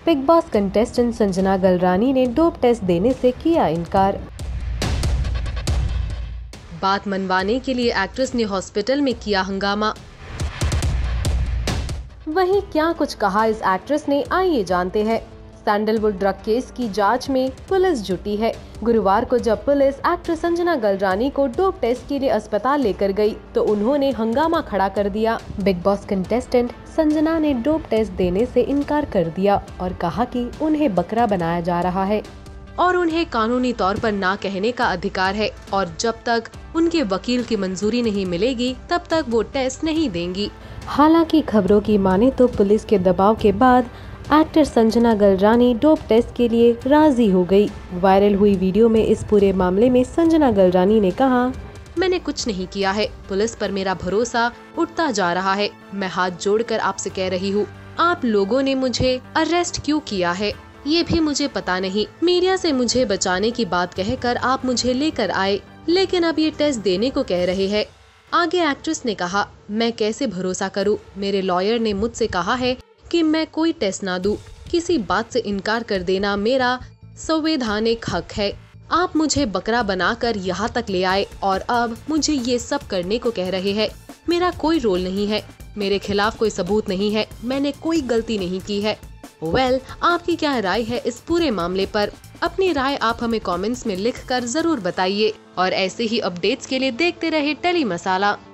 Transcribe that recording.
Big Boss contestant Sanjana Galrani ने dope test देने से किया इनकार। बात मनवाने के लिए एक्ट्रेस ने हॉस्पिटल में किया हंगामा। वहीं क्या कुछ कहा इस एक्ट्रेस ने, आइए जानते हैं। सैंडलवुड ड्रग केस की जांच में पुलिस जुटी है। गुरुवार को जब पुलिस एक्ट्रेस संजना गलरानी को डोप टेस्ट के लिए अस्पताल लेकर गई तो उन्होंने हंगामा खड़ा कर दिया। बिग बॉस कंटेस्टेंट संजना ने डोप टेस्ट देने से इनकार कर दिया और कहा कि उन्हें बकरा बनाया जा रहा है और उन्हें कानूनी तौर पर ना कहने का अधिकार है और जब तक उनके वकील की मंजूरी नहीं मिलेगी तब तक वो टेस्ट नहीं देंगी। हालांकि खबरों की माने तो पुलिस के दबाव के बाद actor Sanjana Galrani dope test के लिए राजी हो गई। वायरल हुई वीडियो में इस पूरे मामले में संजना गलरानी ने कहा, मैंने कुछ नहीं किया है, पुलिस पर मेरा भरोसा उठता जा रहा है। मैं हाथ जोड़कर आपसे कह रही हूँ, आप लोगों ने मुझे अरेस्ट क्यों किया है ये भी मुझे पता नहीं। मीडिया से मुझे बचाने की बात कहकर आप मुझे लेकर आए, लेकिन अब ये टेस्ट देने को कह रहे हैं। आगे एक्ट्रेस ने कहा, मैं कैसे भरोसा करूं? मेरे लॉयर ने मुझसे कहा है कि मैं कोई टेस्ट ना दूं। किसी बात से इनकार कर देना मेरा संवैधानिक हक है। आप मुझे बकरा बनाकर यहाँ तक ले आए और अब मुझे ये सब करने को कह रहे हैं। मेरा कोई रोल नहीं है, मेरे खिलाफ कोई सबूत नहीं है, मैंने कोई गलती नहीं की है। आपकी क्या राय है इस पूरे मामले पर? अपनी राय आप हमें कमेंट्स में लिखकर जरूर बताइए और ऐसे ही अपडेट्स के लिए देखते रहे टेली मसाला।